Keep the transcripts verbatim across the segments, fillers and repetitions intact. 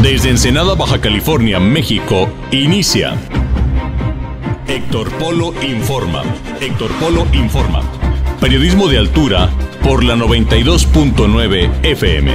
Desde Ensenada, Baja California, México, inicia Héctor Polo Informa. Héctor Polo Informa. Periodismo de altura por la noventa y dos punto nueve F M.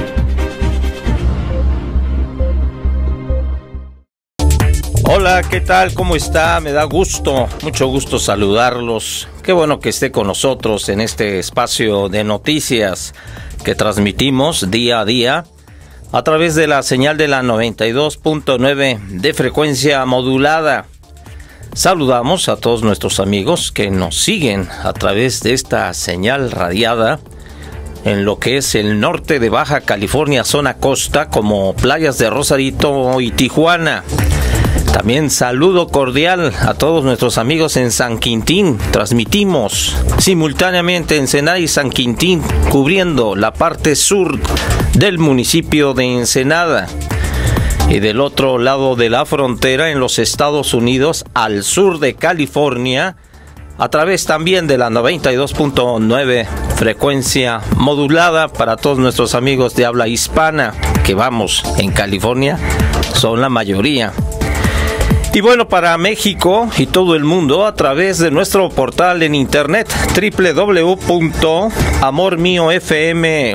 Hola, ¿qué tal? ¿Cómo está? Me da gusto, mucho gusto saludarlos. Qué bueno que esté con nosotros en este espacio de noticias que transmitimos día a día a través de la señal de la noventa y dos punto nueve de frecuencia modulada. Saludamos a todos nuestros amigos que nos siguen a través de esta señal radiada en lo que es el norte de Baja California, zona costa, como playas de Rosarito y Tijuana. También saludo cordial a todos nuestros amigos en San Quintín. Transmitimos simultáneamente en Ensenada y San Quintín, cubriendo la parte sur del municipio de Ensenada. Y del otro lado de la frontera, en los Estados Unidos, al sur de California, a través también de la noventa y dos punto nueve frecuencia modulada para todos nuestros amigos de habla hispana, que vamos, en California son la mayoría. Y bueno, para México y todo el mundo a través de nuestro portal en internet doble u doble u doble u punto amor mío f m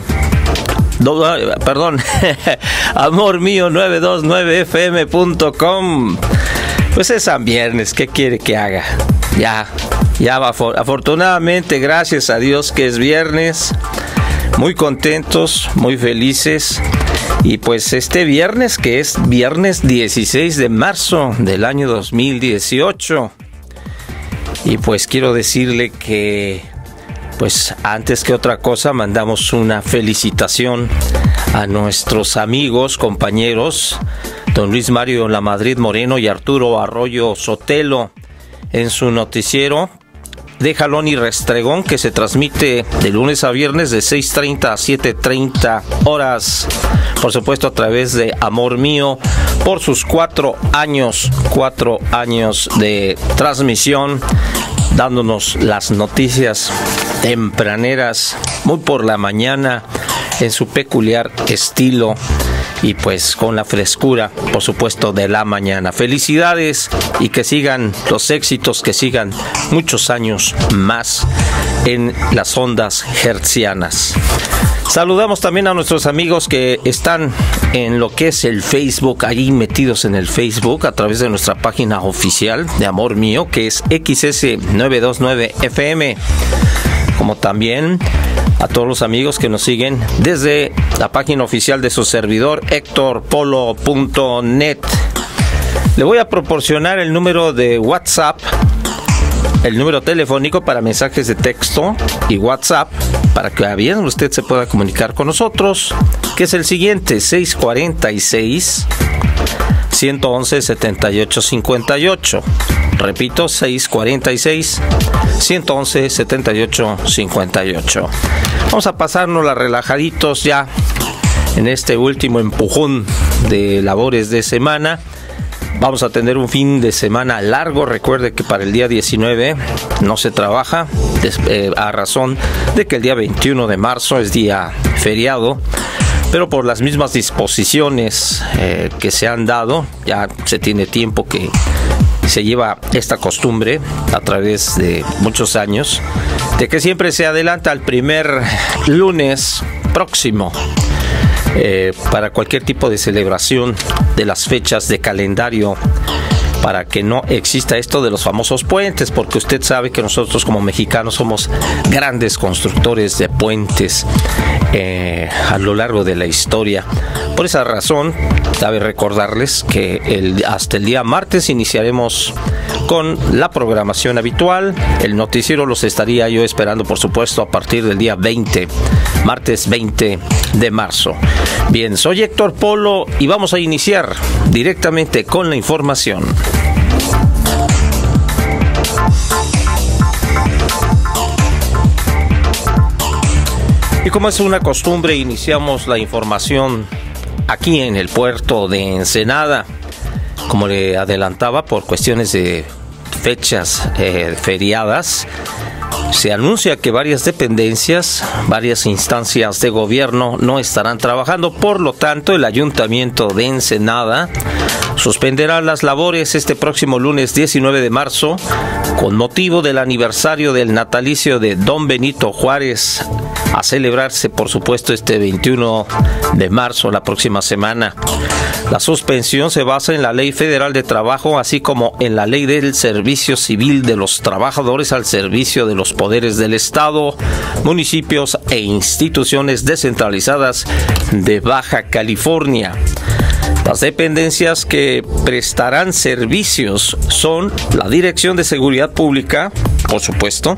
perdón amor mío nueve dos nueve f m punto com. Pues es San Viernes, ¿qué quiere que haga? Ya, ya va, afortunadamente, gracias a Dios que es viernes. Muy contentos, muy felices. Y pues este viernes, que es viernes dieciséis de marzo del año dos mil dieciocho. Y pues quiero decirle que, pues antes que otra cosa, mandamos una felicitación a nuestros amigos, compañeros, don Luis Mario Lamadrid Moreno y Arturo Arroyo Sotelo, en su noticiero de Jalón y Restregón, que se transmite de lunes a viernes de seis treinta a siete treinta horas, por supuesto a través de Amor Mío, por sus cuatro años, cuatro años de transmisión, dándonos las noticias tempraneras, muy por la mañana, en su peculiar estilo y pues con la frescura, por supuesto, de la mañana. Felicidades y que sigan los éxitos, que sigan muchos años más en las ondas hertzianas. Saludamos también a nuestros amigos que están en lo que es el Facebook, ahí metidos en el Facebook a través de nuestra página oficial de Amor Mío, que es X S novecientos veintinueve F M, como también a todos los amigos que nos siguen desde la página oficial de su servidor, héctor polo punto net. Le voy a proporcionar el número de WhatsApp, el número telefónico para mensajes de texto y WhatsApp, para que bien usted se pueda comunicar con nosotros, que es el siguiente: seis cuarenta y seis, ciento once, setenta y ocho cincuenta y ocho. Repito, seis cuarenta y seis, ciento once, setenta y ocho cincuenta y ocho. Vamos a pasarnos las relajaditos ya en este último empujón de labores de semana. Vamos a tener un fin de semana largo. Recuerde que para el día diecinueve no se trabaja, eh, a razón de que el día veintiuno de marzo es día feriado. Pero por las mismas disposiciones eh, que se han dado, ya se tiene tiempo que se lleva esta costumbre a través de muchos años, de que siempre se adelanta al primer lunes próximo eh, para cualquier tipo de celebración de las fechas de calendario, para que no exista esto de los famosos puentes, porque usted sabe que nosotros como mexicanos somos grandes constructores de puentes eh, a lo largo de la historia. Por esa razón, cabe recordarles que el, hasta el día martes iniciaremos con la programación habitual. El noticiero los estaría yo esperando, por supuesto, a partir del día veinte, martes veinte de marzo. Bien, soy Héctor Polo y vamos a iniciar directamente con la información. Y como es una costumbre, iniciamos la información aquí en el puerto de Ensenada. Como le adelantaba, por cuestiones de fechas eh, feriadas, Se anuncia que varias dependencias, varias instancias de gobierno no estarán trabajando, por lo tanto el Ayuntamiento de Ensenada suspenderá las labores este próximo lunes diecinueve de marzo con motivo del aniversario del natalicio de Don Benito Juárez, a celebrarse por supuesto este veintiuno de marzo, la próxima semana. La suspensión se basa en la Ley Federal de Trabajo, así como en la Ley del Servicio Civil de los Trabajadores al servicio de los poderes del Estado, municipios e instituciones descentralizadas de Baja California. Las dependencias que prestarán servicios son la Dirección de Seguridad Pública, por supuesto,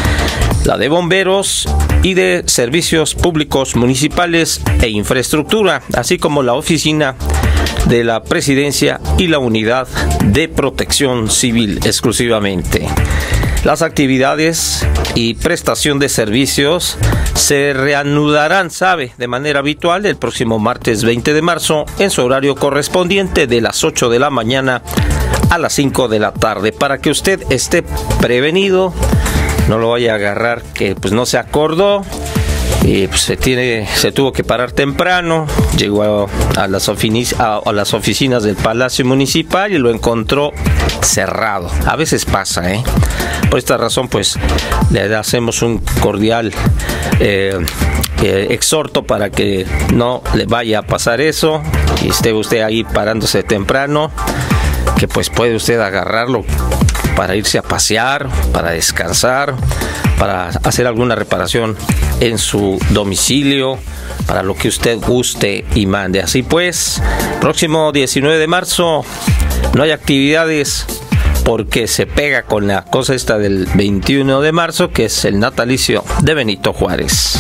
la de Bomberos y de Servicios Públicos Municipales e Infraestructura, así como la Oficina de la Presidencia y la Unidad de Protección Civil exclusivamente. Las actividades y prestación de servicios se reanudarán, sabe, de manera habitual el próximo martes veinte de marzo en su horario correspondiente de las ocho de la mañana a las cinco de la tarde, para que usted esté prevenido, no lo vaya a agarrar que pues no se acordó y pues se tiene se tuvo que parar temprano, llegó a, a, las ofinis, a, a las oficinas del Palacio Municipal y lo encontró cerrado. A veces pasa, ¿eh? Por esta razón pues le hacemos un cordial eh, eh, exhorto para que no le vaya a pasar eso y esté usted ahí parándose temprano, que pues puede usted agarrarlo para irse a pasear, para descansar, para hacer alguna reparación en su domicilio, para lo que usted guste y mande. Así pues, próximo diecinueve de marzo no hay actividades porque se pega con la cosa esta del veintiuno de marzo, que es el natalicio de Benito Juárez.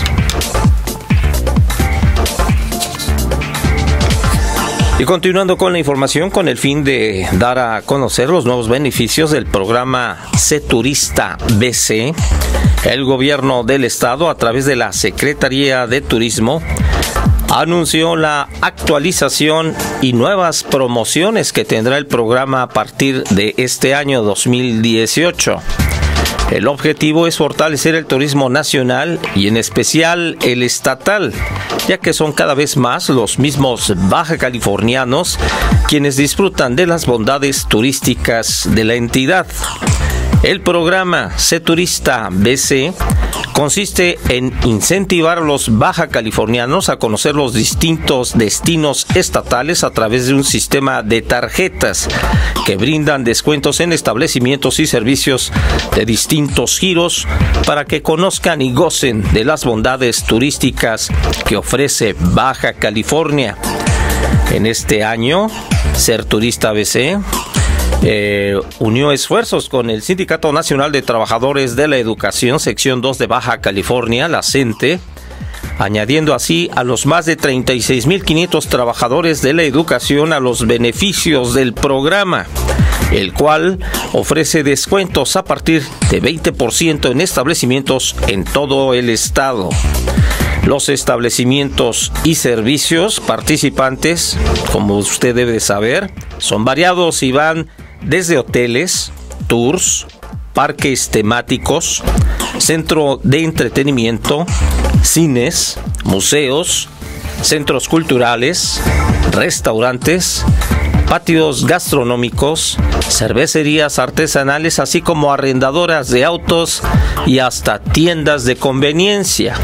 Y continuando con la información, con el fin de dar a conocer los nuevos beneficios del programa Sé Turista B C, el gobierno del estado, a través de la Secretaría de Turismo, anunció la actualización y nuevas promociones que tendrá el programa a partir de este año dos mil dieciocho. El objetivo es fortalecer el turismo nacional y en especial el estatal, ya que son cada vez más los mismos baja californianos quienes disfrutan de las bondades turísticas de la entidad. El programa Sé Turista B C consiste en incentivar a los baja californianos a conocer los distintos destinos estatales a través de un sistema de tarjetas que brindan descuentos en establecimientos y servicios de distintos giros para que conozcan y gocen de las bondades turísticas que ofrece Baja California. En este año, Ser Turista B C Eh, unió esfuerzos con el Sindicato Nacional de Trabajadores de la Educación, sección dos de Baja California, la CENTE, añadiendo así a los más de treinta y seis mil quinientos trabajadores de la educación a los beneficios del programa, el cual ofrece descuentos a partir de veinte por ciento en establecimientos en todo el estado. Los establecimientos y servicios participantes, como usted debe saber, son variados y van desde hoteles, tours, parques temáticos, centro de entretenimiento, cines, museos, centros culturales, restaurantes, patios gastronómicos, cervecerías artesanales, así como arrendadoras de autos y hasta tiendas de conveniencia.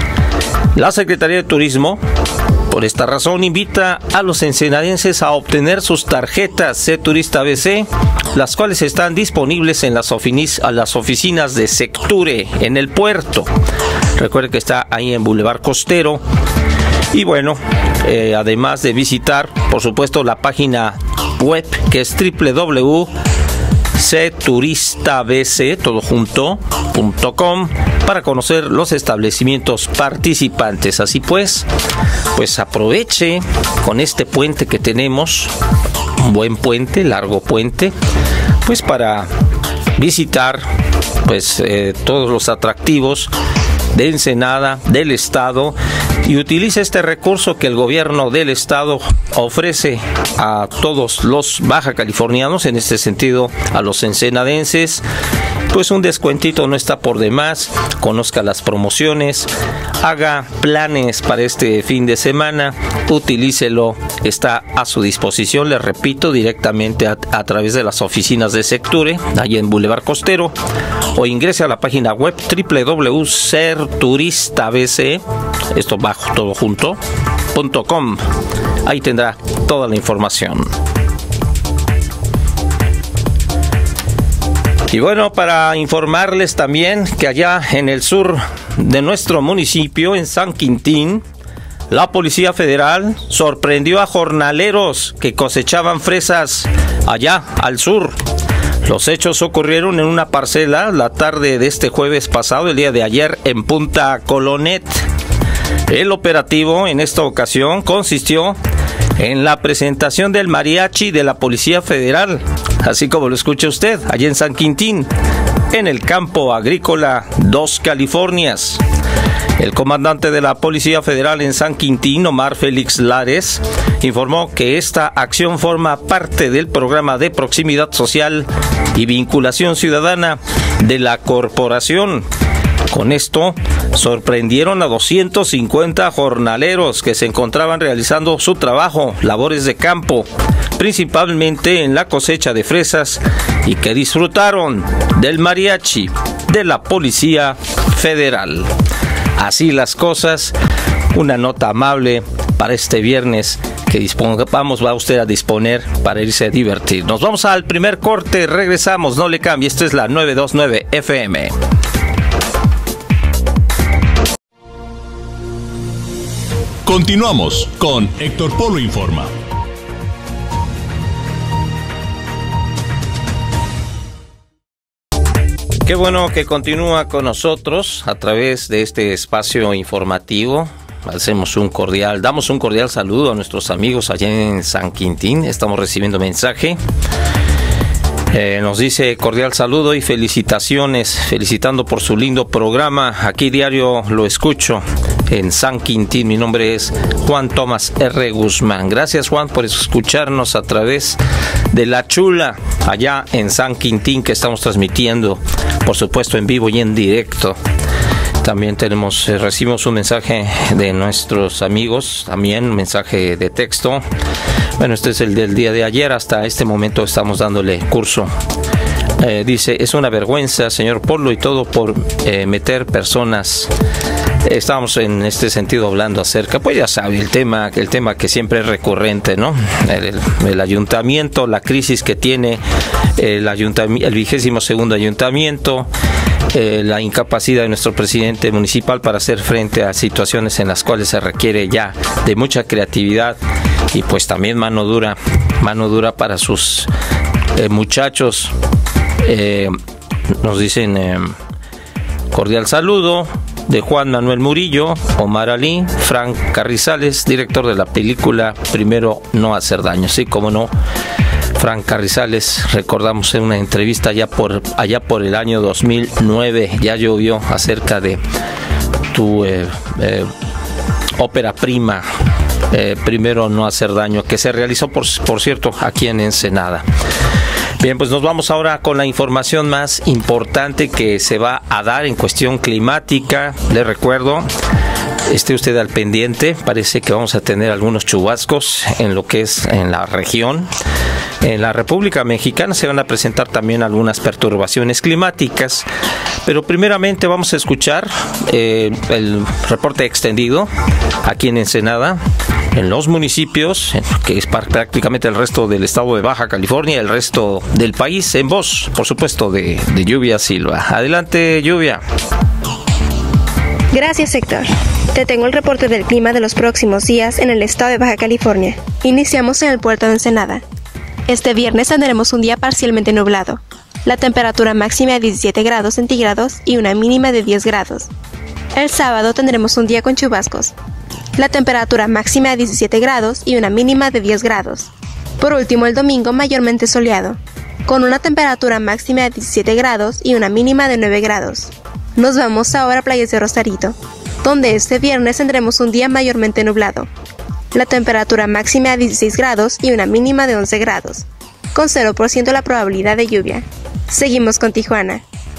La Secretaría de Turismo, por esta razón, invita a los ensenadenses a obtener sus tarjetas Sé Turista B C, las cuales están disponibles en las, a las oficinas de Secture en el puerto. Recuerde que está ahí en Boulevard Costero. Y bueno, eh, además de visitar, por supuesto, la página web que es doble u doble u doble u punto sé turista b c todo junto punto com para conocer los establecimientos participantes. Así pues, pues aproveche con este puente que tenemos, un buen puente, largo puente, pues para visitar pues eh, todos los atractivos de Ensenada, del estado, y utilice este recurso que el gobierno del estado ofrece a todos los baja californianos, en este sentido a los ensenadenses, pues un descuentito no está por demás. Conozca las promociones, haga planes para este fin de semana, utilícelo, está a su disposición, le repito, directamente a, a través de las oficinas de Secture, ahí en Boulevard Costero, o ingrese a la página web doble u doble u doble u punto ser turista b c, esto bajo todo junto, punto com. Ahí tendrá toda la información. Y bueno, para informarles también que allá en el sur de nuestro municipio, en San Quintín, la Policía Federal sorprendió a jornaleros que cosechaban fresas allá al sur. Los hechos ocurrieron en una parcela la tarde de este jueves pasado, el día de ayer, en Punta Colonet. El operativo en esta ocasión consistió en la presentación del mariachi de la Policía Federal, así como lo escucha usted, allá en San Quintín, en el campo agrícola Dos Californias. El comandante de la Policía Federal en San Quintín, Omar Félix Lares, informó que esta acción forma parte del programa de proximidad social y vinculación ciudadana de la corporación. Con esto, sorprendieron a doscientos cincuenta jornaleros que se encontraban realizando su trabajo, labores de campo, principalmente en la cosecha de fresas, y que disfrutaron del mariachi de la Policía Federal. Así las cosas, una nota amable para este viernes que dispongamos, va usted a disponer para irse a divertir. Nos vamos al primer corte, regresamos, no le cambie, esta es la novecientos veintinueve F M. Continuamos con Héctor Polo Informa. Qué bueno que continúa con nosotros a través de este espacio informativo. Hacemos un cordial, damos un cordial saludo a nuestros amigos allá en San Quintín. Estamos recibiendo mensaje. Eh, nos dice cordial saludo y felicitaciones, felicitando por su lindo programa. Aquí diario lo escucho en San Quintín. Mi nombre es Juan Tomás R. Guzmán. Gracias, Juan, por escucharnos a través de La Chula, allá en San Quintín, que estamos transmitiendo, por supuesto, en vivo y en directo. También tenemos, eh, recibimos un mensaje de nuestros amigos, también un mensaje de texto. Bueno, este es el del día de ayer, hasta este momento estamos dándole curso. Eh, dice, es una vergüenza, señor Polo, y todo por eh, meter personas. Estamos en este sentido hablando acerca, pues ya sabe, el tema, el tema que siempre es recurrente, ¿no? El, el, el ayuntamiento, la crisis que tiene el ayuntamiento, el vigésimo segundo ayuntamiento, eh, la incapacidad de nuestro presidente municipal para hacer frente a situaciones en las cuales se requiere ya de mucha creatividad y pues también mano dura, mano dura para sus eh, muchachos. Eh, nos dicen eh, cordial saludo de Juan Manuel Murillo, Omar Ali, Frank Carrizales, director de la película Primero no hacer daño. Sí, como no, Frank Carrizales, recordamos en una entrevista allá por, allá por el año dos mil nueve, ya llovió acerca de tu eh, eh, ópera prima, eh, Primero no hacer daño, que se realizó, por, por cierto, aquí en Ensenada. Bien, pues nos vamos ahora con la información más importante que se va a dar en cuestión climática. Le recuerdo, esté usted al pendiente, parece que vamos a tener algunos chubascos en lo que es en la región. En la República Mexicana se van a presentar también algunas perturbaciones climáticas, pero primeramente vamos a escuchar eh, el reporte extendido aquí en Ensenada, en los municipios, que es prácticamente el resto del estado de Baja California, el resto del país, en voz, por supuesto, de, de Lluvia Silva. Adelante, Lluvia. Gracias, Héctor. Te tengo el reporte del clima de los próximos días en el estado de Baja California. Iniciamos en el puerto de Ensenada. Este viernes tendremos un día parcialmente nublado. La temperatura máxima de diecisiete grados centígrados y una mínima de diez grados. El sábado tendremos un día con chubascos. La temperatura máxima de diecisiete grados y una mínima de diez grados. Por último, el domingo mayormente soleado, con una temperatura máxima de diecisiete grados y una mínima de nueve grados. Nos vamos ahora a Playas de Rosarito, donde este viernes tendremos un día mayormente nublado. La temperatura máxima de dieciséis grados y una mínima de once grados, con cero por ciento la probabilidad de lluvia. Seguimos con Tijuana.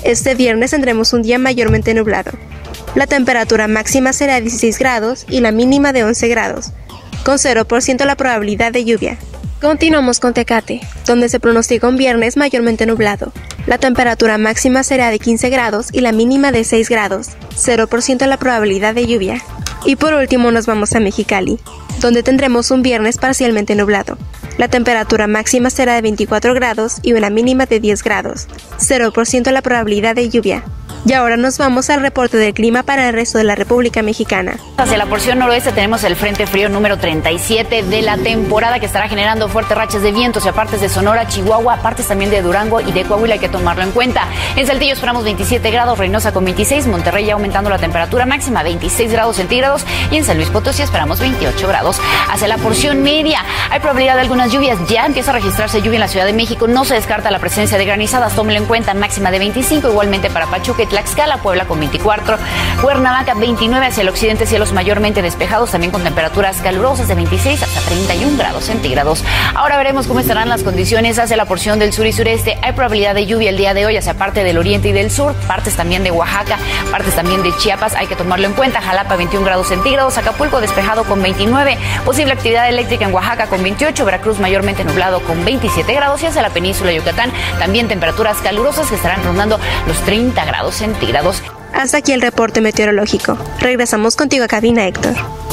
Este viernes tendremos un día mayormente nublado. La temperatura máxima será de dieciséis grados y la mínima de once grados, con cero por ciento la probabilidad de lluvia. Continuamos con Tecate, donde se pronostica un viernes mayormente nublado. La temperatura máxima será de quince grados y la mínima de seis grados, cero por ciento la probabilidad de lluvia. Y por último nos vamos a Mexicali, donde tendremos un viernes parcialmente nublado. La temperatura máxima será de veinticuatro grados y una mínima de diez grados, cero por ciento la probabilidad de lluvia. Y ahora nos vamos al reporte del clima para el resto de la República Mexicana. Hacia la porción noroeste tenemos el Frente Frío número treinta y siete de la temporada, que estará generando fuertes rachas de vientos y partes de Sonora, Chihuahua, partes también de Durango y de Coahuila, hay que tomarlo en cuenta. En Saltillo esperamos veintisiete grados, Reynosa con veintiséis, Monterrey ya aumentando la temperatura máxima, veintiséis grados centígrados, y en San Luis Potosí esperamos veintiocho grados. Hacia la porción media hay probabilidad de algunas lluvias, ya empieza a registrarse lluvia en la Ciudad de México, no se descarta la presencia de granizadas, tómelo en cuenta, máxima de veinticinco, igualmente para Pachuca, Tlaxcala, Puebla con veinticuatro, Cuernavaca veintinueve, hacia el occidente cielos mayormente despejados, también con temperaturas calurosas de veintiséis hasta treinta y un grados centígrados. Ahora veremos cómo estarán las condiciones hacia la porción del sur y sureste. Hay probabilidad de lluvia el día de hoy hacia parte del oriente y del sur, partes también de Oaxaca, partes también de Chiapas, hay que tomarlo en cuenta. Jalapa veintiún grados centígrados, Acapulco despejado con veintinueve, posible actividad eléctrica en Oaxaca con veintiocho, Veracruz mayormente nublado con veintisiete grados, y hacia la península de Yucatán también temperaturas calurosas que estarán rondando los treinta grados centígrados. Hasta aquí el reporte meteorológico. Regresamos contigo a cabina, Héctor.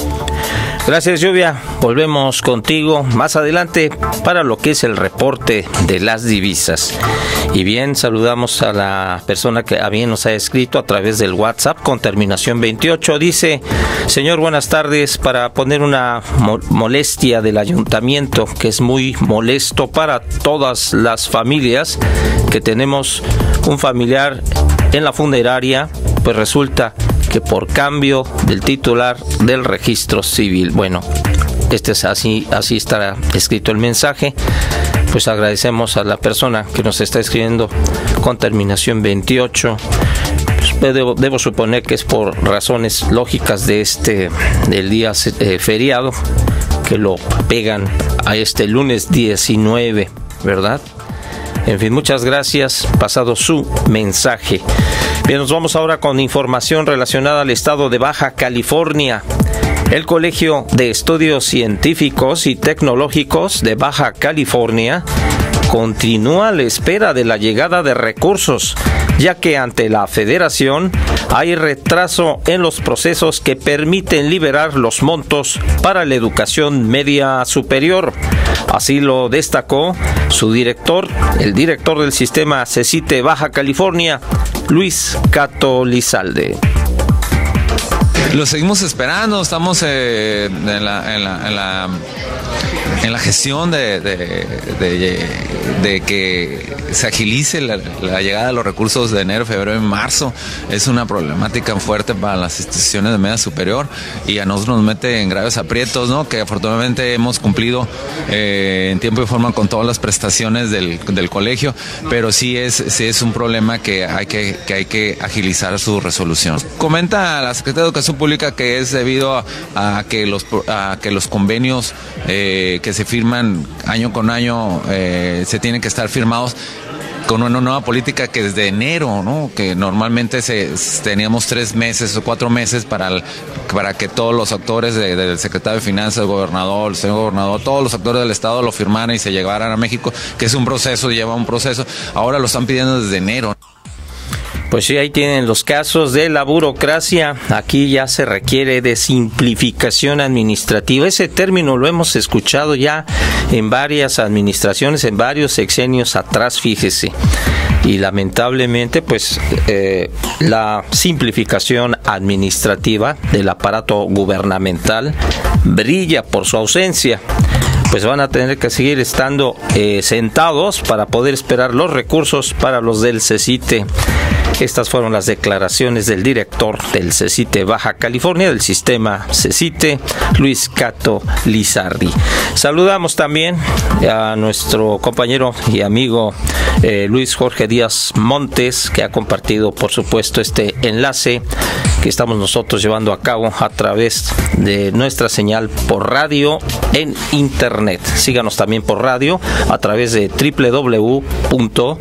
Gracias, Lluvia. Volvemos contigo más adelante para lo que es el reporte de las divisas. Y bien, saludamos a la persona que a bien nos ha escrito a través del WhatsApp con terminación veintiocho. Dice: señor, buenas tardes. Para poner una mo- molestia del ayuntamiento, que es muy molesto para todas las familias que tenemos un familiar en la funeraria, pues resulta que por cambio del titular del registro civil, bueno, este es así, así estará escrito el mensaje. Pues agradecemos a la persona que nos está escribiendo con terminación veintiocho. Pues debo, debo suponer que es por razones lógicas de este del día eh, feriado, que lo pegan a este lunes diecinueve, ¿verdad? En fin, muchas gracias. Pasado su mensaje. Bien, nos vamos ahora con información relacionada al estado de Baja California. El Colegio de Estudios Científicos y Tecnológicos de Baja California continúa a la espera de la llegada de recursos, ya que ante la Federación hay retraso en los procesos que permiten liberar los montos para la educación media superior. Así lo destacó su director, el director del sistema CECITE Baja California, Luis Cato Lizalde. Lo seguimos esperando, estamos eh, en, la, en, la, en, la, en la gestión de, de, de, de que se agilice la, la llegada de los recursos de enero, febrero y marzo. Es una problemática fuerte para las instituciones de media superior y a nosotros nos mete en graves aprietos, ¿no? Que afortunadamente hemos cumplido eh, en tiempo y forma con todas las prestaciones del, del colegio, pero sí es, sí es un problema que hay que, que hay que agilizar su resolución. Comenta la Secretaría de Educación Pública que es debido a, a que los a que los convenios eh, que se firman año con año eh, se tienen que estar firmados con una nueva política que desde enero, ¿no? Que normalmente se, teníamos tres meses o cuatro meses para, el, para que todos los actores de, del secretario de Finanzas, el gobernador, el señor gobernador, todos los actores del Estado lo firmaran y se llevaran a México, que es un proceso, lleva un proceso. Ahora lo están pidiendo desde enero. Pues sí, ahí tienen los casos de la burocracia. Aquí ya se requiere de simplificación administrativa. Ese término lo hemos escuchado ya en varias administraciones, en varios sexenios atrás, fíjese. Y lamentablemente, pues, eh, la simplificación administrativa del aparato gubernamental brilla por su ausencia. Pues van a tener que seguir estando eh, sentados para poder esperar los recursos para los del CECITE. Estas fueron las declaraciones del director del CECITE Baja California, del sistema CECITE, Luis Cato Lizardi. Saludamos también a nuestro compañero y amigo eh, Luis Jorge Díaz Montes, que ha compartido, por supuesto, este enlace que estamos nosotros llevando a cabo a través de nuestra señal por radio en internet. Síganos también por radio a través de doble u doble u doble u punto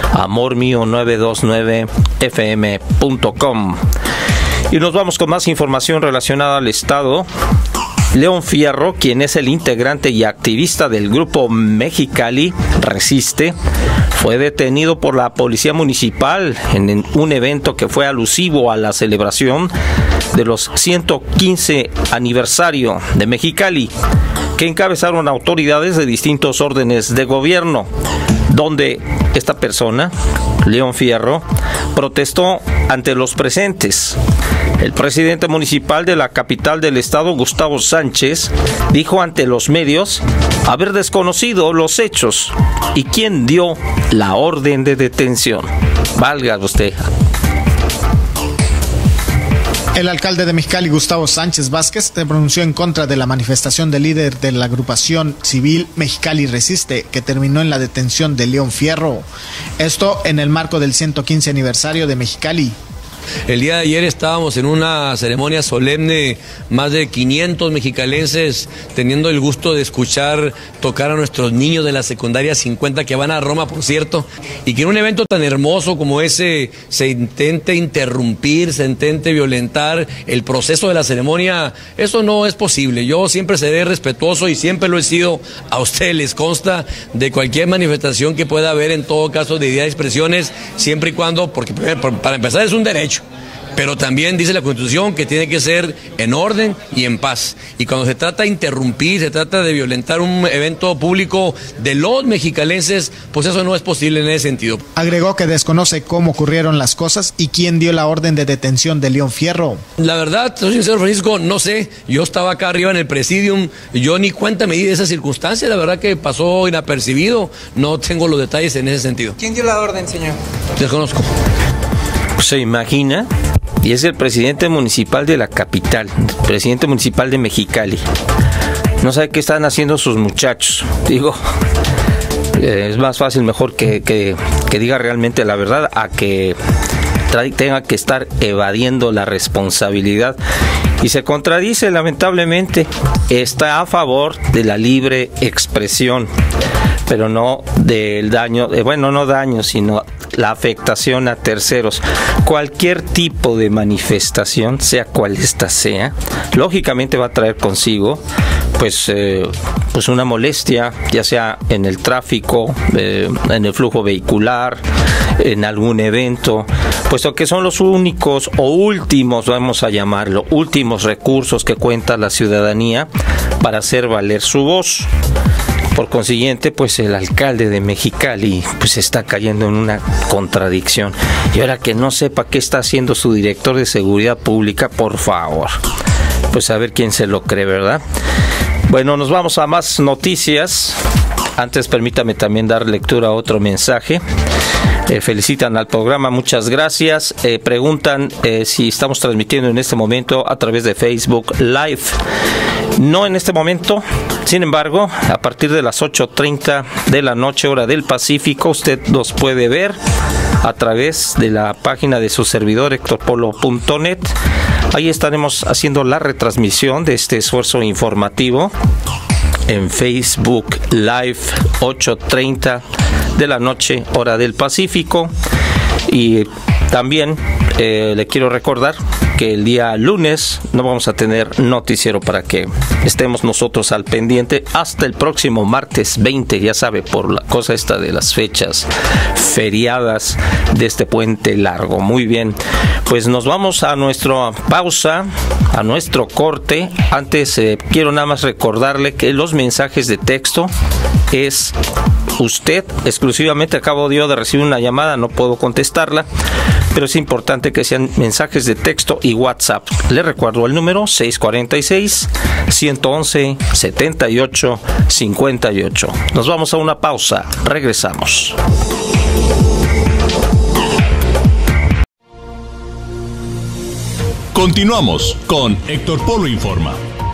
amor mío nueve dos nueve f m punto com. Y nos vamos con más información relacionada al Estado. León Fierro, quien es el integrante y activista del grupo Mexicali Resiste, fue detenido por la policía municipal en un evento que fue alusivo a la celebración de los ciento quince aniversario de Mexicali, que encabezaron autoridades de distintos órdenes de gobierno, donde esta persona, León Fierro, protestó ante los presentes. El presidente municipal de la capital del estado, Gustavo Sánchez, dijo ante los medios haber desconocido los hechos y quién dio la orden de detención. Valga usted. El alcalde de Mexicali, Gustavo Sánchez Vázquez, se pronunció en contra de la manifestación del líder de la agrupación civil Mexicali Resiste, que terminó en la detención de León Fierro. Esto en el marco del ciento quince aniversario de Mexicali. El día de ayer estábamos en una ceremonia solemne, más de quinientos mexicalenses teniendo el gusto de escuchar tocar a nuestros niños de la secundaria cincuenta que van a Roma, por cierto, y que en un evento tan hermoso como ese se intente interrumpir, se intente violentar el proceso de la ceremonia. Eso no es posible. Yo siempre seré respetuoso y siempre lo he sido. A ustedes les consta de cualquier manifestación que pueda haber, en todo caso, de ideas y expresiones, siempre y cuando, porque para empezar es un derecho, pero también dice la Constitución que tiene que ser en orden y en paz. Y cuando se trata de interrumpir, se trata de violentar un evento público de los mexicalenses, pues eso no es posible en ese sentido. Agregó que desconoce cómo ocurrieron las cosas y quién dio la orden de detención de León Fierro. La verdad, soy sincero, Francisco, no sé. Yo estaba acá arriba en el presidium, yo ni cuenta me di de esa circunstancia, la verdad que pasó inapercibido, no tengo los detalles en ese sentido. ¿Quién dio la orden, señor? Desconozco. Se imagina, y es el presidente municipal de la capital, el presidente municipal de Mexicali. No sabe qué están haciendo sus muchachos. Digo, eh, es más fácil, mejor que, que, que diga realmente la verdad, a que tenga que estar evadiendo la responsabilidad. Y se contradice, lamentablemente. Está a favor de la libre expresión, pero no del daño, eh, bueno, no daño, sino la afectación a terceros. Cualquier tipo de manifestación, sea cual ésta sea, lógicamente va a traer consigo pues, eh, pues una molestia, ya sea en el tráfico, eh, en el flujo vehicular, en algún evento, puesto que son los únicos o últimos, vamos a llamarlo, últimos recursos que cuenta la ciudadanía para hacer valer su voz. Por consiguiente, pues el alcalde de Mexicali pues está cayendo en una contradicción. Y ahora que no sepa qué está haciendo su director de seguridad pública, por favor, pues a ver quién se lo cree, ¿verdad? Bueno, nos vamos a más noticias. Antes permítame también dar lectura a otro mensaje. Eh, felicitan al programa, muchas gracias. Eh, preguntan eh, si estamos transmitiendo en este momento a través de Facebook Live. No en este momento, sin embargo, a partir de las ocho treinta de la noche, hora del Pacífico, usted nos puede ver a través de la página de su servidor, héctor polo punto net. Ahí estaremos haciendo la retransmisión de este esfuerzo informativo en Facebook Live, ocho treinta de la noche, hora del Pacífico. Y también eh, le quiero recordar que el día lunes no vamos a tener noticiero, para que estemos nosotros al pendiente hasta el próximo martes veinte, ya sabe, por la cosa esta de las fechas feriadas de este puente largo. Muy bien, pues nos vamos a nuestra pausa, a nuestro corte. Antes eh, quiero nada más recordarle que los mensajes de texto es usted exclusivamente. Acabo yo de recibir una llamada, no puedo contestarla, pero es importante que sean mensajes de texto y WhatsApp. Le recuerdo el número seis cuatro seis, uno uno uno, siete ocho cinco ocho. Nos vamos a una pausa, regresamos. Continuamos con Héctor Polo Informa.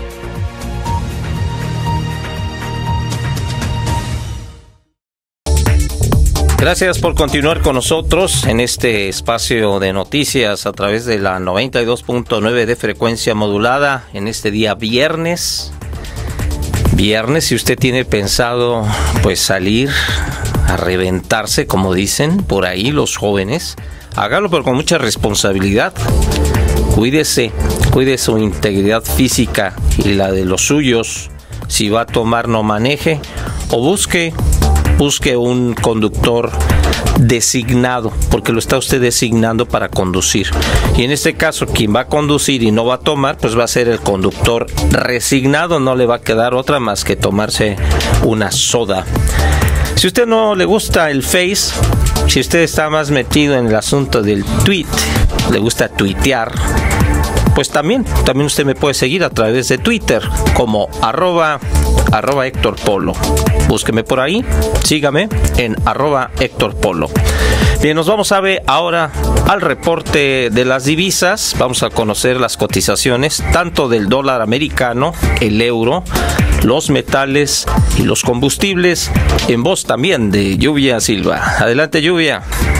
Gracias por continuar con nosotros en este espacio de noticias a través de la noventa y dos punto nueve de frecuencia modulada en este día viernes. Viernes, si usted tiene pensado pues salir a reventarse, como dicen por ahí los jóvenes, hágalo pero con mucha responsabilidad. Cuídese, cuide su integridad física y la de los suyos. Si va a tomar, no maneje, o busque, busque un conductor designado, porque lo está usted designando para conducir. Y en este caso, quien va a conducir y no va a tomar, pues va a ser el conductor resignado. No le va a quedar otra más que tomarse una soda. Si usted no le gusta el Face, si usted está más metido en el asunto del tweet, le gusta tuitear, pues también, también usted me puede seguir a través de Twitter como arroba, arroba Héctor Polo. Búsqueme por ahí, sígame en arroba Héctor Polo. Bien, nos vamos a ver ahora al reporte de las divisas. Vamos a conocer las cotizaciones tanto del dólar americano, el euro, los metales y los combustibles, en voz también de Lluvia Silva. Adelante, Lluvia.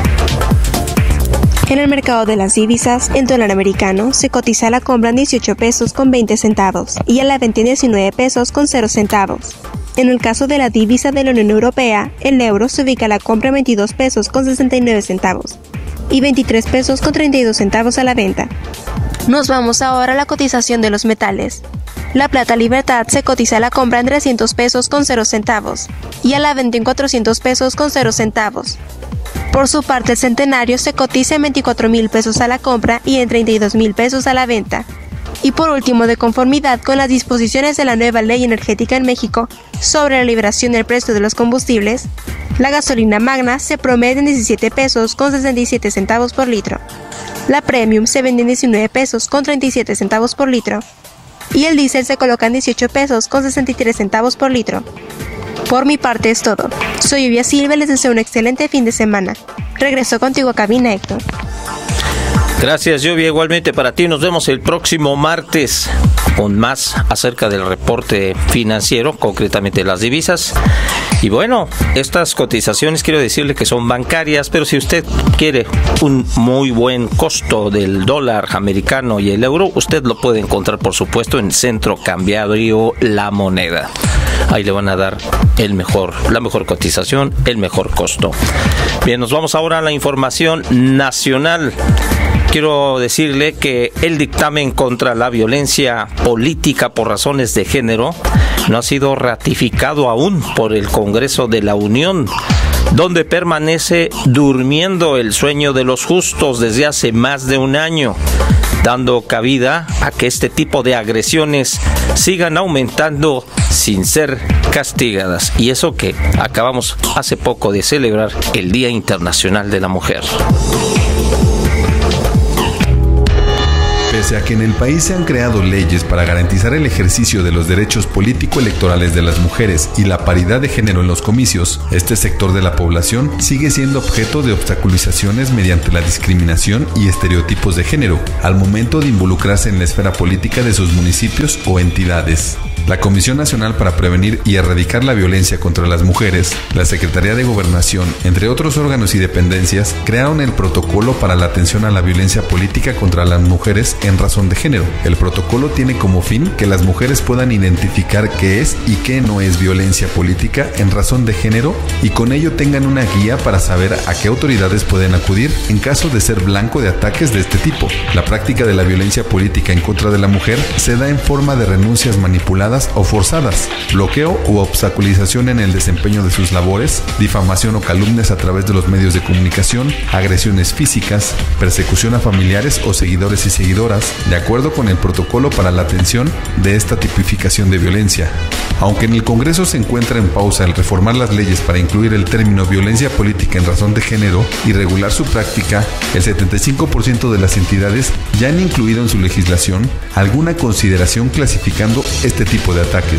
En el mercado de las divisas, el dólar americano se cotiza a la compra en dieciocho pesos con veinte centavos y a la venta en diecinueve pesos con cero centavos. En el caso de la divisa de la Unión Europea, el euro se ubica a la compra en veintidós pesos con sesenta y nueve centavos y veintitrés pesos con treinta y dos centavos a la venta. Nos vamos ahora a la cotización de los metales. La plata Libertad se cotiza a la compra en trescientos pesos con cero centavos y a la venta en cuatrocientos pesos con cero centavos. Por su parte, el centenario se cotiza en veinticuatro mil pesos a la compra y en treinta y dos mil pesos a la venta. Y por último, de conformidad con las disposiciones de la nueva ley energética en México sobre la liberación del precio de los combustibles, la gasolina magna se promedia en diecisiete pesos con sesenta y siete centavos por litro. La premium se vende en diecinueve pesos con treinta y siete centavos por litro. Y el diésel se coloca en dieciocho pesos con sesenta y tres centavos por litro. Por mi parte es todo. Soy Lluvia Silva y les deseo un excelente fin de semana. Regreso contigo a cabina, Héctor. Gracias, Lluvia. Igualmente para ti. Nos vemos el próximo martes con más acerca del reporte financiero, concretamente las divisas. Y bueno, estas cotizaciones quiero decirle que son bancarias, pero si usted quiere un muy buen costo del dólar americano y el euro, usted lo puede encontrar, por supuesto, en Centro Cambiario La Moneda. Ahí le van a dar el mejor, la mejor cotización, el mejor costo. Bien, nos vamos ahora a la información nacional. Quiero decirle que el dictamen contra la violencia política por razones de género no ha sido ratificado aún por el Congreso de la Unión, donde permanece durmiendo el sueño de los justos desde hace más de un año, dando cabida a que este tipo de agresiones sigan aumentando sin ser castigadas. Y eso que acabamos hace poco de celebrar el Día Internacional de la Mujer. Pese a que en el país se han creado leyes para garantizar el ejercicio de los derechos político-electorales de las mujeres y la paridad de género en los comicios, este sector de la población sigue siendo objeto de obstaculizaciones mediante la discriminación y estereotipos de género al momento de involucrarse en la esfera política de sus municipios o entidades. La Comisión Nacional para Prevenir y Erradicar la Violencia contra las Mujeres, la Secretaría de Gobernación, entre otros órganos y dependencias, crearon el Protocolo para la Atención a la Violencia Política contra las Mujeres en razón de género. El protocolo tiene como fin que las mujeres puedan identificar qué es y qué no es violencia política en razón de género y con ello tengan una guía para saber a qué autoridades pueden acudir en caso de ser blanco de ataques de este tipo. La práctica de la violencia política en contra de la mujer se da en forma de renuncias manipuladas o forzadas, bloqueo u obstaculización en el desempeño de sus labores, difamación o calumnias a través de los medios de comunicación, agresiones físicas, persecución a familiares o seguidores y seguidoras, de acuerdo con el protocolo para la atención de esta tipificación de violencia. Aunque en el Congreso se encuentra en pausa el reformar las leyes para incluir el término violencia política en razón de género y regular su práctica, el setenta y cinco por ciento de las entidades ya han incluido en su legislación alguna consideración clasificando este tipo de ataques.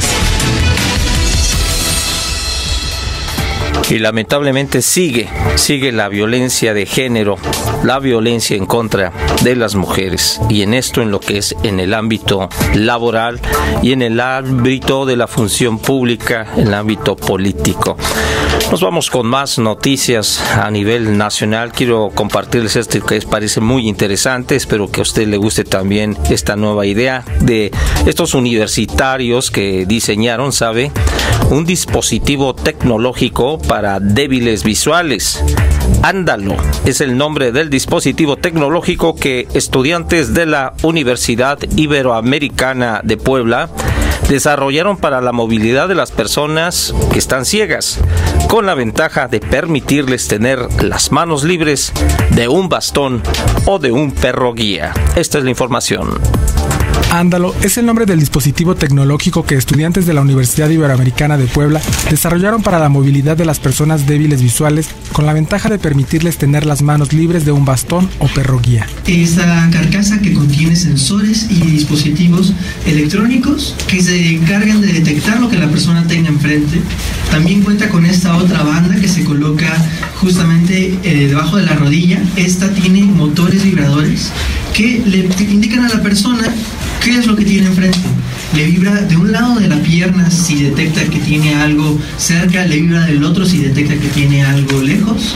Y lamentablemente sigue, sigue la violencia de género, la violencia en contra de las mujeres. Y en esto, en lo que es en el ámbito laboral y en el ámbito de la función pública, en el ámbito político. Nos vamos con más noticias a nivel nacional. Quiero compartirles esto que les parece muy interesante. Espero que a usted le guste también esta nueva idea de estos universitarios que diseñaron, ¿sabe?, un dispositivo tecnológico para para débiles visuales. Ándalo es el nombre del dispositivo tecnológico que estudiantes de la Universidad Iberoamericana de Puebla desarrollaron para la movilidad de las personas que están ciegas, con la ventaja de permitirles tener las manos libres de un bastón o de un perro guía. Esta es la información. Ándalo es el nombre del dispositivo tecnológico que estudiantes de la Universidad Iberoamericana de Puebla desarrollaron para la movilidad de las personas débiles visuales, con la ventaja de permitirles tener las manos libres de un bastón o perro guía. Esta carcasa que contiene sensores y dispositivos electrónicos que se encargan de detectar lo que la persona tenga enfrente. También cuenta con esta otra banda que se coloca justamente eh, debajo de la rodilla. Esta tiene motores vibradores que le indican a la persona qué es lo que tiene enfrente. Le vibra de un lado de la pierna si detecta que tiene algo cerca, le vibra del otro si detecta que tiene algo lejos,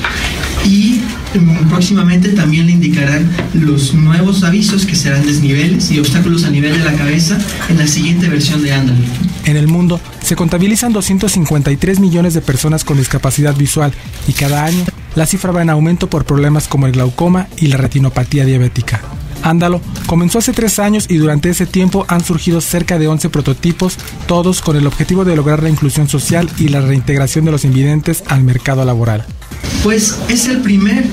y um, próximamente también le indicarán los nuevos avisos que serán desniveles y obstáculos a nivel de la cabeza en la siguiente versión de Ándalo. En el mundo se contabilizan doscientos cincuenta y tres millones de personas con discapacidad visual y cada año la cifra va en aumento por problemas como el glaucoma y la retinopatía diabética. Ándalo comenzó hace tres años y durante ese tiempo han surgido cerca de once prototipos, todos con el objetivo de lograr la inclusión social y la reintegración de los invidentes al mercado laboral. Pues es el primer,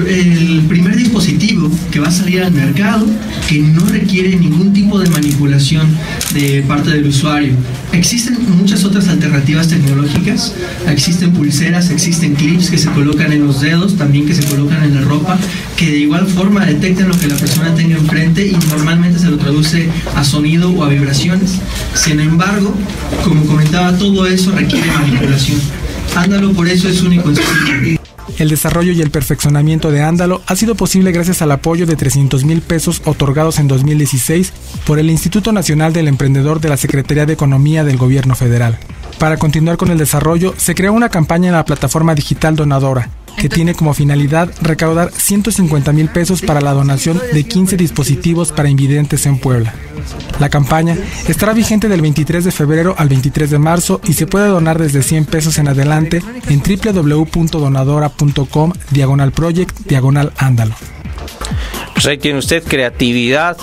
el primer dispositivo que va a salir al mercado que no requiere ningún tipo de manipulación de parte del usuario. Existen muchas otras alternativas tecnológicas, existen pulseras, existen clips que se colocan en los dedos, también que se colocan en la ropa, que de igual forma detectan lo que la persona tenga enfrente y normalmente se lo traduce a sonido o a vibraciones. Sin embargo, como comentaba, todo eso requiere manipulación. Ándalo por eso es único en su tipo. El desarrollo y el perfeccionamiento de Ándalo ha sido posible gracias al apoyo de trescientos mil pesos otorgados en dos mil dieciséis por el Instituto Nacional del Emprendedor de la Secretaría de Economía del Gobierno Federal. Para continuar con el desarrollo, se creó una campaña en la plataforma digital Donadora, que tiene como finalidad recaudar ciento cincuenta mil pesos para la donación de quince dispositivos para invidentes en Puebla. La campaña estará vigente del veintitrés de febrero al veintitrés de marzo y se puede donar desde cien pesos en adelante en doble u doble u doble u punto donadora punto com diagonal project diagonal ándalo. Pues ahí tiene usted creatividad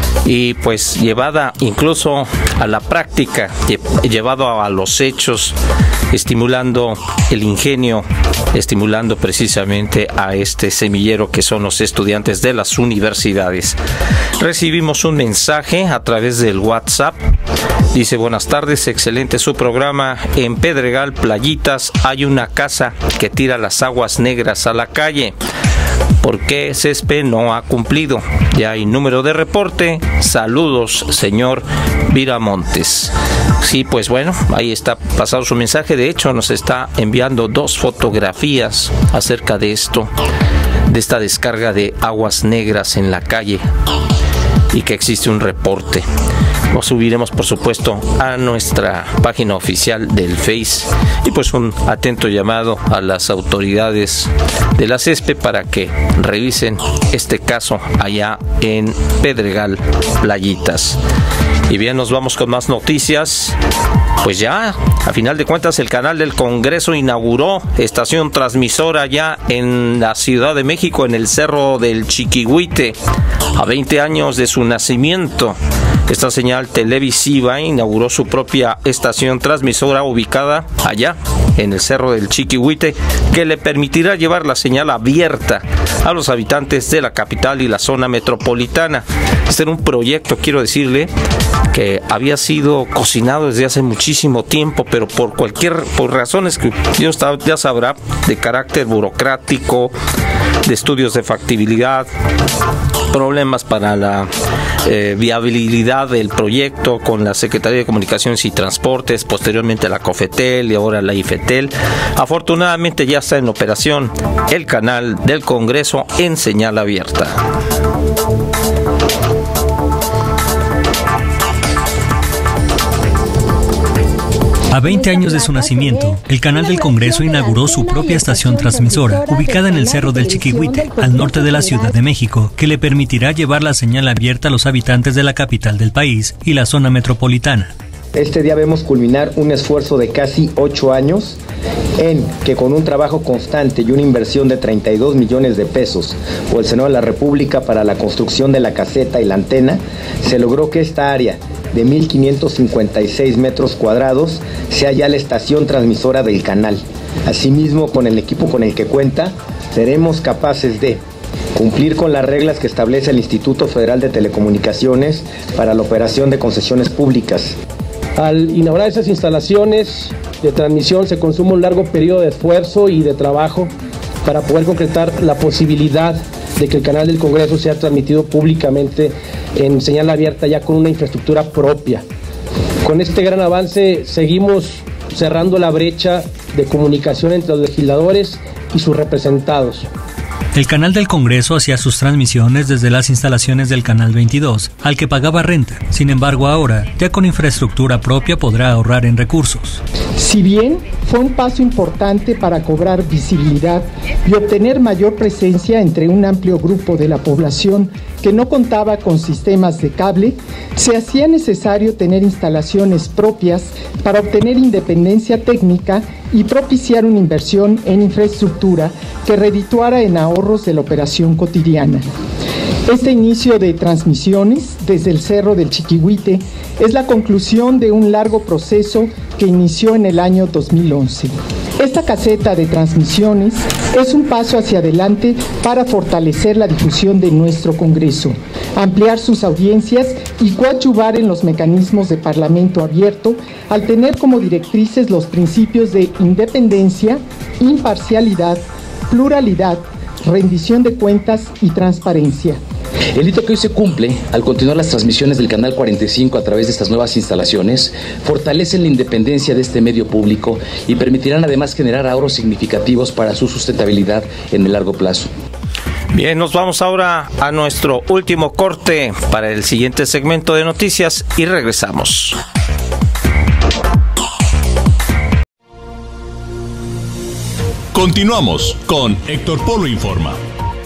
y pues llevada incluso a la práctica, llevado a los hechos, estimulando el ingenio, estimulando precisamente a este semillero que son los estudiantes de las universidades. Recibimos un mensaje a través del WhatsApp. Dice: buenas tardes, excelente su programa. En Pedregal, Playitas, hay una casa que tira las aguas negras a la calle. ¿Por qué C E S P E no ha cumplido? Ya hay número de reporte. Saludos, señor Viramontes. Sí, pues bueno, ahí está pasado su mensaje. De hecho, nos está enviando dos fotografías acerca de esto, de esta descarga de aguas negras en la calle, y que existe un reporte. Lo subiremos, por supuesto, a nuestra página oficial del Face. Y pues un atento llamado a las autoridades de la C E S P E para que revisen este caso allá en Pedregal, Playitas. Y bien, nos vamos con más noticias. Pues ya, a final de cuentas, el canal del Congreso inauguró estación transmisora ya en la Ciudad de México, en el Cerro del Chiquihuite, a veinte años de su nacimiento. Esta señal televisiva inauguró su propia estación transmisora ubicada allá en el Cerro del Chiquihuite, que le permitirá llevar la señal abierta a los habitantes de la capital y la zona metropolitana. Este era un proyecto, quiero decirle, que había sido cocinado desde hace muchísimo tiempo, pero por cualquier, por razones que Dios ya sabrá, de carácter burocrático, de estudios de factibilidad, problemas para la eh, viabilidad del proyecto con la Secretaría de Comunicaciones y Transportes, posteriormente la COFETEL y ahora la IFETEL. Afortunadamente ya está en operación el canal del Congreso en señal abierta. A veinte años de su nacimiento, el canal del Congreso inauguró su propia estación transmisora, ubicada en el Cerro del Chiquihuite, al norte de la Ciudad de México, que le permitirá llevar la señal abierta a los habitantes de la capital del país y la zona metropolitana. este día vemos culminar un esfuerzo de casi ocho años en que con un trabajo constante y una inversión de treinta y dos millones de pesos por el Senado de la República para la construcción de la caseta y la antena, se logró que esta área de mil quinientos cincuenta y seis metros cuadrados sea ya la estación transmisora del canal. Asimismo, con el equipo con el que cuenta, seremos capaces de cumplir con las reglas que establece el Instituto Federal de Telecomunicaciones para la operación de concesiones públicas. Al inaugurar esas instalaciones de transmisión se consume un largo periodo de esfuerzo y de trabajo para poder concretar la posibilidad de que el canal del Congreso sea transmitido públicamente en señal abierta ya con una infraestructura propia. Con este gran avance seguimos cerrando la brecha de comunicación entre los legisladores y sus representados. El canal del Congreso hacía sus transmisiones desde las instalaciones del Canal veintidós, al que pagaba renta. Sin embargo, ahora, ya con infraestructura propia, podrá ahorrar en recursos. Si bien fue un paso importante para cobrar visibilidad y obtener mayor presencia entre un amplio grupo de la población que no contaba con sistemas de cable, se hacía necesario tener instalaciones propias para obtener independencia técnica y propiciar una inversión en infraestructura que redituara en ahorros de la operación cotidiana. Este inicio de transmisiones desde el Cerro del Chiquihuite es la conclusión de un largo proceso que inició en el año dos mil once. Esta caseta de transmisiones es un paso hacia adelante para fortalecer la difusión de nuestro Congreso, ampliar sus audiencias y coadyuvar en los mecanismos de Parlamento abierto al tener como directrices los principios de independencia, imparcialidad, pluralidad, rendición de cuentas y transparencia. El hito que hoy se cumple al continuar las transmisiones del Canal cuarenta y cinco a través de estas nuevas instalaciones fortalecen la independencia de este medio público y permitirán además generar ahorros significativos para su sustentabilidad en el largo plazo. Bien, nos vamos ahora a nuestro último corte para el siguiente segmento de noticias y regresamos. Continuamos con Héctor Polo Informa.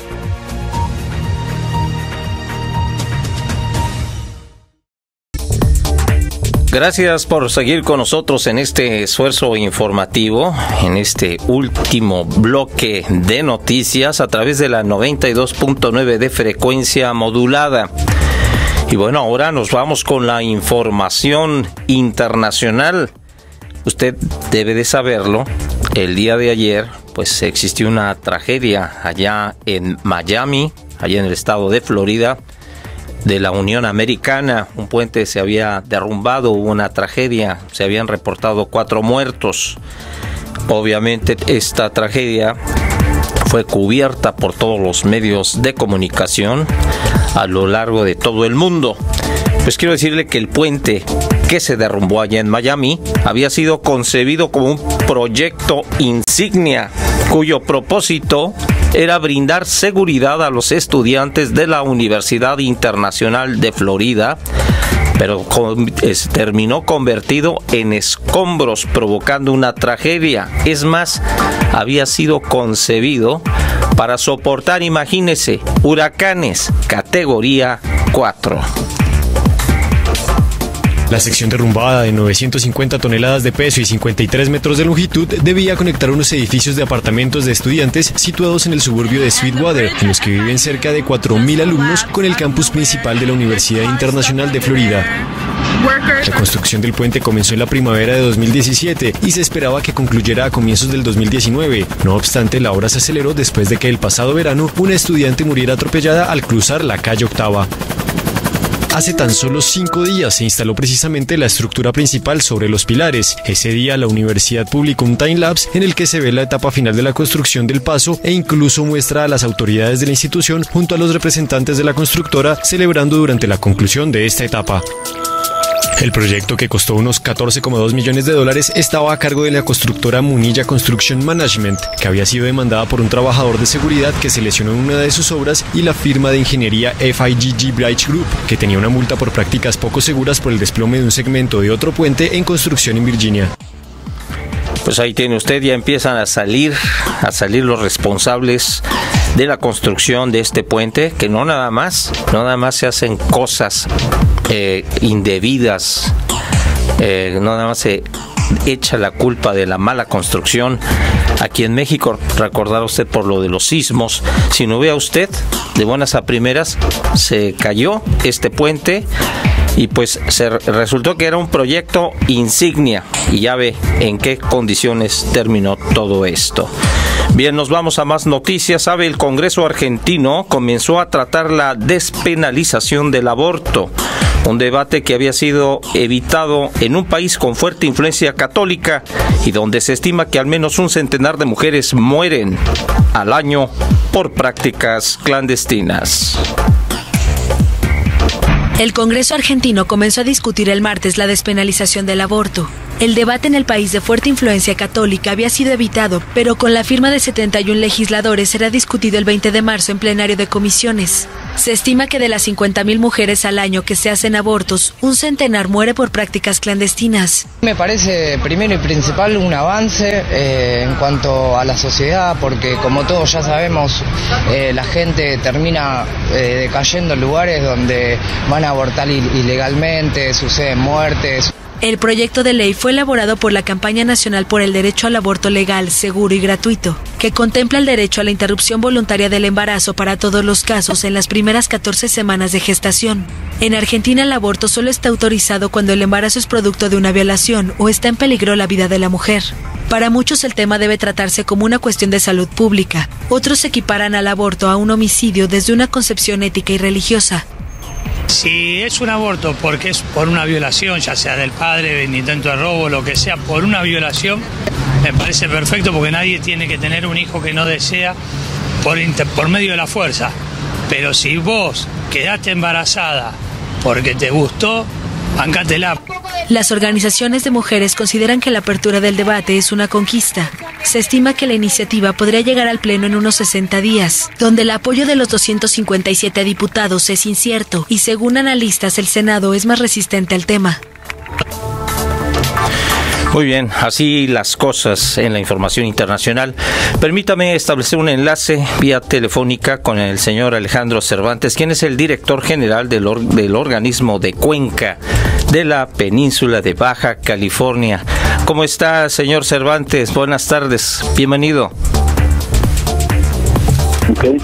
Gracias por seguir con nosotros en este esfuerzo informativo, en este último bloque de noticias a través de la noventa y dos punto nueve de frecuencia modulada. Y bueno, ahora nos vamos con la información internacional. Usted debe de saberlo, el día de ayer pues existió una tragedia allá en Miami, allá en el estado de Florida, de la Unión Americana. Un puente se había derrumbado, hubo una tragedia, se habían reportado cuatro muertos. Obviamente esta tragedia fue cubierta por todos los medios de comunicación a lo largo de todo el mundo. Pues quiero decirle que el puente que se derrumbó allá en Miami había sido concebido como un proyecto insignia cuyo propósito era brindar seguridad a los estudiantes de la Universidad Internacional de Florida, pero con, es, terminó convertido en escombros, provocando una tragedia. Es más, había sido concebido para soportar, imagínese, huracanes categoría cuatro. La sección derrumbada de novecientas cincuenta toneladas de peso y cincuenta y tres metros de longitud debía conectar unos edificios de apartamentos de estudiantes situados en el suburbio de Sweetwater, en los que viven cerca de cuatro mil alumnos, con el campus principal de la Universidad Internacional de Florida. La construcción del puente comenzó en la primavera de dos mil diecisiete y se esperaba que concluyera a comienzos del dos mil diecinueve. No obstante, la obra se aceleró después de que el pasado verano una estudiante muriera atropellada al cruzar la calle Octava. Hace tan solo cinco días se instaló precisamente la estructura principal sobre los pilares. Ese día la universidad publicó un timelapse en el que se ve la etapa final de la construcción del paso e incluso muestra a las autoridades de la institución junto a los representantes de la constructora celebrando durante la conclusión de esta etapa. El proyecto, que costó unos catorce coma dos millones de dólares, estaba a cargo de la constructora Munilla Construction Management, que había sido demandada por un trabajador de seguridad que se lesionó en una de sus obras, y la firma de ingeniería F I G G Bridge Group, que tenía una multa por prácticas poco seguras por el desplome de un segmento de otro puente en construcción en Virginia. Pues ahí tiene usted, ya empiezan a salir, a salir los responsables de la construcción de este puente, que no nada más, no nada más se hacen cosas eh, indebidas eh, no nada más se echa la culpa de la mala construcción aquí en México, recordará usted por lo de los sismos, sino vea usted, de buenas a primeras, se cayó este puente y pues se resultó que era un proyecto insignia y ya ve en qué condiciones terminó todo esto. Bien, nos vamos a más noticias. Sabe, el Congreso argentino comenzó a tratar la despenalización del aborto, un debate que había sido evitado en un país con fuerte influencia católica y donde se estima que al menos un centenar de mujeres mueren al año por prácticas clandestinas. El Congreso argentino comenzó a discutir el martes la despenalización del aborto. El debate en el país de fuerte influencia católica había sido evitado, pero con la firma de setenta y un legisladores será discutido el veinte de marzo en plenario de comisiones. Se estima que de las cincuenta mil mujeres al año que se hacen abortos, un centenar muere por prácticas clandestinas. Me parece primero y principal un avance eh, en cuanto a la sociedad, porque como todos ya sabemos, eh, la gente termina eh, decayendo en lugares donde van a abortar ilegalmente, suceden muertes. El proyecto de ley fue elaborado por la Campaña Nacional por el Derecho al Aborto Legal, Seguro y Gratuito, que contempla el derecho a la interrupción voluntaria del embarazo para todos los casos en las primeras catorce semanas de gestación. En Argentina el aborto solo está autorizado cuando el embarazo es producto de una violación o está en peligro la vida de la mujer. Para muchos el tema debe tratarse como una cuestión de salud pública. Otros equiparan al aborto a un homicidio desde una concepción ética y religiosa. Si es un aborto porque es por una violación, ya sea del padre, en intento de robo, lo que sea, por una violación, me parece perfecto porque nadie tiene que tener un hijo que no desea por, inter, por medio de la fuerza. Pero si vos quedaste embarazada porque te gustó, bancátela. Las organizaciones de mujeres consideran que la apertura del debate es una conquista. Se estima que la iniciativa podría llegar al Pleno en unos sesenta días, donde el apoyo de los doscientos cincuenta y siete diputados es incierto y según analistas el Senado es más resistente al tema. Muy bien, así las cosas en la información internacional. Permítame establecer un enlace vía telefónica con el señor Alejandro Cervantes, quien es el director general del, or del organismo de Cuenca de la península de Baja California. ¿Cómo está, señor Cervantes? Buenas tardes, bienvenido. Okay.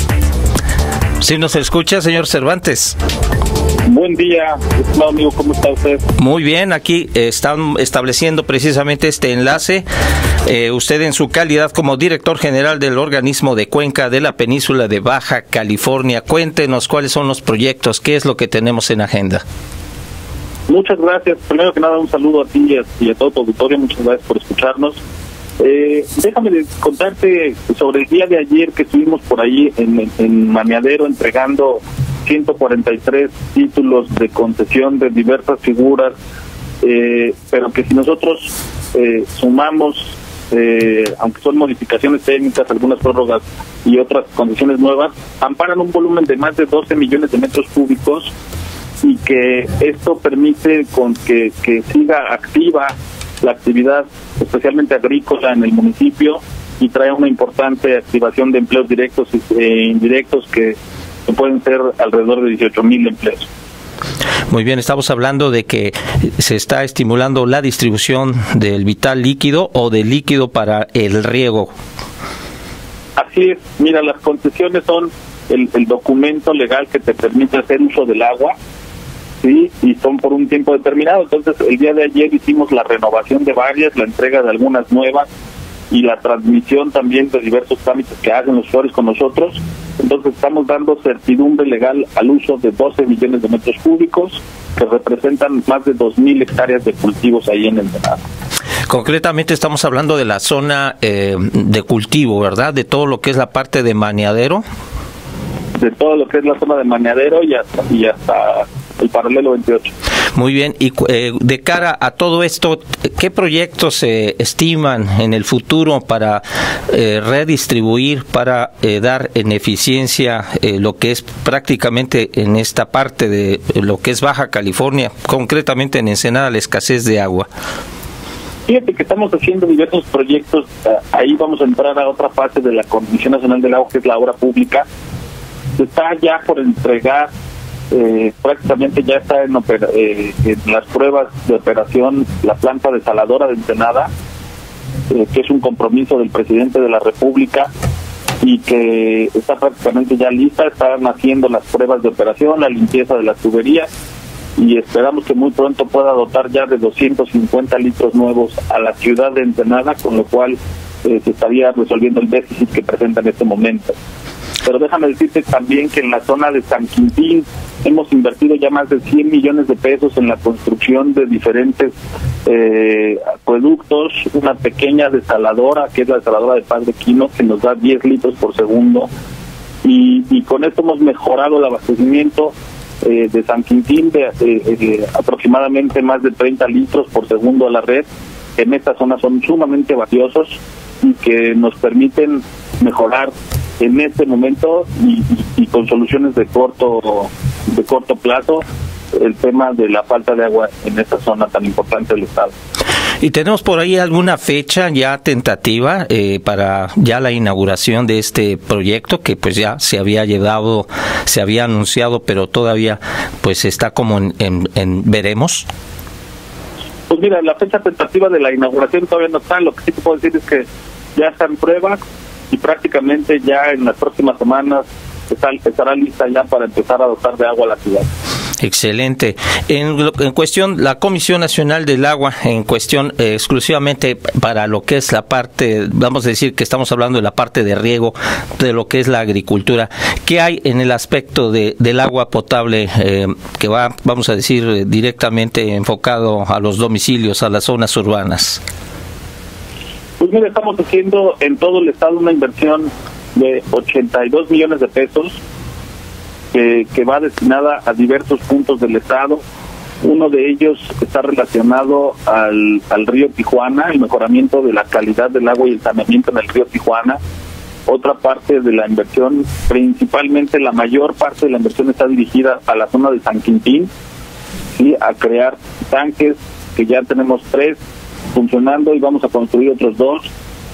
¿Sí nos escucha, señor Cervantes? Buen día, estimado amigo, ¿cómo está usted? Muy bien, aquí están estableciendo precisamente este enlace. Eh, usted en su calidad como director general del organismo de Cuenca de la península de Baja California, cuéntenos cuáles son los proyectos, qué es lo que tenemos en agenda. Muchas gracias. Primero que nada, un saludo a ti y a, y a todo tu auditorio. Muchas gracias por escucharnos. Eh, déjame contarte sobre el día de ayer que estuvimos por ahí en, en Maniadero entregando ciento cuarenta y tres títulos de concesión de diversas figuras, eh, pero que si nosotros eh, sumamos, eh, aunque son modificaciones técnicas, algunas prórrogas y otras condiciones nuevas, amparan un volumen de más de doce millones de metros cúbicos y que esto permite con que, que siga activa la actividad, especialmente agrícola en el municipio, y trae una importante activación de empleos directos e indirectos que pueden ser alrededor de dieciocho mil empleos. Muy bien, estamos hablando de que se está estimulando la distribución del vital líquido o de líquido para el riego. Así es, mira, las concesiones son el, el documento legal que te permite hacer uso del agua, sí, y son por un tiempo determinado. Entonces, el día de ayer hicimos la renovación de varias, la entrega de algunas nuevas y la transmisión también de diversos trámites que hacen los usuarios con nosotros. Entonces estamos dando certidumbre legal al uso de doce millones de metros cúbicos, que representan más de dos mil hectáreas de cultivos ahí en el Venado. Concretamente estamos hablando de la zona eh, de cultivo, ¿verdad? De todo lo que es la parte de Maniadero. De todo lo que es la zona de Maniadero y hasta, y hasta el paralelo veintiocho. Muy bien, y eh, de cara a todo esto, ¿qué proyectos se eh, estiman en el futuro para eh, redistribuir, para eh, dar en eficiencia eh, lo que es prácticamente en esta parte de lo que es Baja California, concretamente en Ensenada, la escasez de agua? Fíjate que estamos haciendo diversos proyectos, ahí vamos a entrar a otra fase de la Comisión Nacional del Agua, que es la obra pública. Se está ya por entregar eh, prácticamente ya está en, opera, eh, en las pruebas de operación la planta desaladora de Ensenada, eh, que es un compromiso del presidente de la República y que está prácticamente ya lista. Están haciendo las pruebas de operación, la limpieza de las tuberías, y esperamos que muy pronto pueda dotar ya de doscientos cincuenta litros nuevos a la ciudad de Ensenada, con lo cual eh, se estaría resolviendo el déficit que presenta en este momento. Pero déjame decirte también que en la zona de San Quintín hemos invertido ya más de cien millones de pesos en la construcción de diferentes eh, acueductos, una pequeña desaladora, que es la desaladora de Padre Quino, que nos da diez litros por segundo, y, y con esto hemos mejorado el abastecimiento eh, de San Quintín de eh, eh, aproximadamente más de treinta litros por segundo a la red. En esta zona son sumamente valiosos y que nos permiten mejorar en este momento y, y, y con soluciones de corto de corto plazo el tema de la falta de agua en esta zona tan importante del estado. ¿Y tenemos por ahí alguna fecha ya tentativa eh, para ya la inauguración de este proyecto, que pues ya se había llevado, se había anunciado, pero todavía pues está como en, en, en veremos? Pues mira, la fecha tentativa de la inauguración todavía no está. Lo que sí te puedo decir es que ya están pruebas y prácticamente ya en las próximas semanas está, estará lista ya para empezar a dotar de agua a la ciudad. Excelente. En, en cuestión, la Comisión Nacional del Agua, en cuestión eh, exclusivamente para lo que es la parte, vamos a decir que estamos hablando de la parte de riego, de lo que es la agricultura, ¿qué hay en el aspecto de, del agua potable eh, que va, vamos a decir, directamente enfocado a los domicilios, a las zonas urbanas? Pues mira, estamos haciendo en todo el estado una inversión de ochenta y dos millones de pesos que, que va destinada a diversos puntos del estado. Uno de ellos está relacionado al, al río Tijuana, el mejoramiento de la calidad del agua y el saneamiento en el río Tijuana. Otra parte de la inversión, principalmente la mayor parte de la inversión, está dirigida a la zona de San Quintín, ¿sí? A crear tanques, que ya tenemos tres funcionando y vamos a construir otros dos,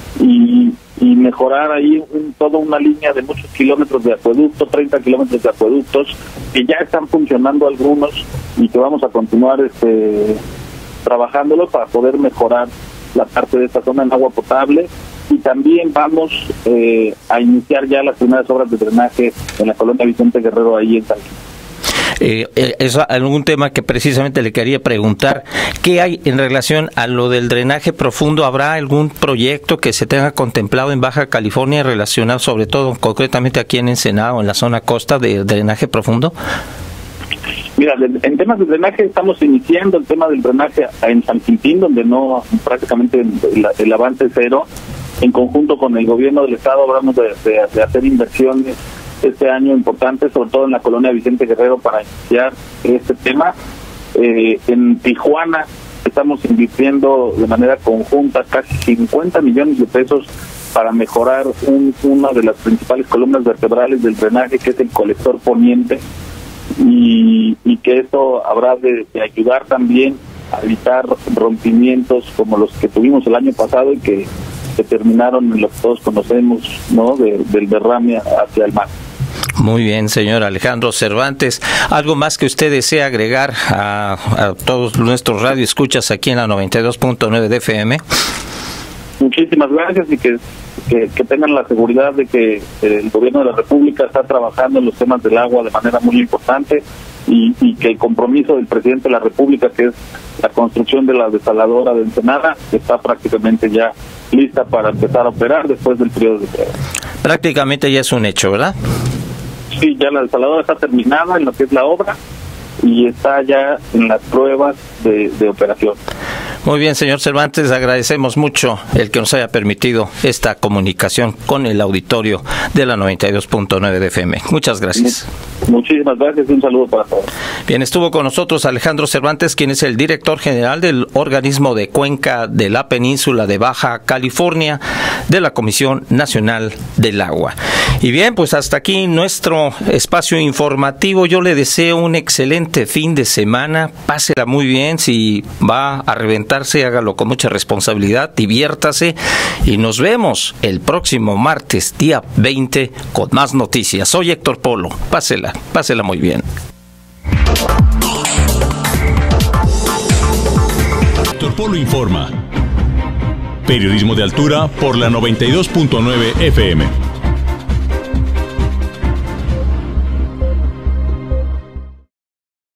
y, y mejorar ahí un, toda una línea de muchos kilómetros de acueducto, treinta kilómetros de acueductos, que ya están funcionando algunos y que vamos a continuar este trabajándolo para poder mejorar la parte de esta zona en agua potable. Y también vamos eh, a iniciar ya las primeras obras de drenaje en la colonia Vicente Guerrero, ahí en San Quintín. Eh, es algún tema que precisamente le quería preguntar. ¿Qué hay en relación a lo del drenaje profundo? ¿Habrá algún proyecto que se tenga contemplado en Baja California relacionado sobre todo concretamente aquí en Ensenada o en la zona costa de drenaje profundo? Mira, en temas de drenaje estamos iniciando el tema del drenaje en San Quintín, donde no prácticamente el, el avance es cero. En conjunto con el gobierno del estado hablamos de, de, de hacer inversiones este año importantes, sobre todo en la colonia Vicente Guerrero, para iniciar este tema. Eh, en Tijuana estamos invirtiendo de manera conjunta casi cincuenta millones de pesos para mejorar un, una de las principales columnas vertebrales del drenaje, que es el colector poniente, y, y que esto habrá de, de ayudar también a evitar rompimientos como los que tuvimos el año pasado y que, que terminaron en lo que todos conocemos, ¿no?, de, del derrame hacia el mar. Muy bien, señor Alejandro Cervantes. ¿Algo más que usted desea agregar a, a todos nuestros radioescuchas aquí en la noventa y dos punto nueve de F M? Muchísimas gracias, y que, que, que tengan la seguridad de que el gobierno de la República está trabajando en los temas del agua de manera muy importante, y, y que el compromiso del presidente de la República, que es la construcción de la desaladora de Ensenada, está prácticamente ya lista para empezar a operar después del periodo de prueba. Prácticamente ya es un hecho, ¿verdad? Sí, ya la desaladora está terminada en lo que es la obra y está ya en las pruebas de, de operación. Muy bien, señor Cervantes, agradecemos mucho el que nos haya permitido esta comunicación con el auditorio de la noventa y dos punto nueve de F M. Muchas gracias. Muchísimas gracias y un saludo para todos. Bien, estuvo con nosotros Alejandro Cervantes, quien es el director general del organismo de Cuenca de la Península de Baja California de la Comisión Nacional del Agua. Y bien, pues hasta aquí nuestro espacio informativo. Yo le deseo un excelente fin de semana. Pásela muy bien. Si va a reventarse, hágalo con mucha responsabilidad, diviértase y nos vemos el próximo martes, día veinte, con más noticias. Soy Héctor Polo. Pásela, pásela muy bien. Polo informa. Periodismo de altura por la noventa y dos punto nueve F M.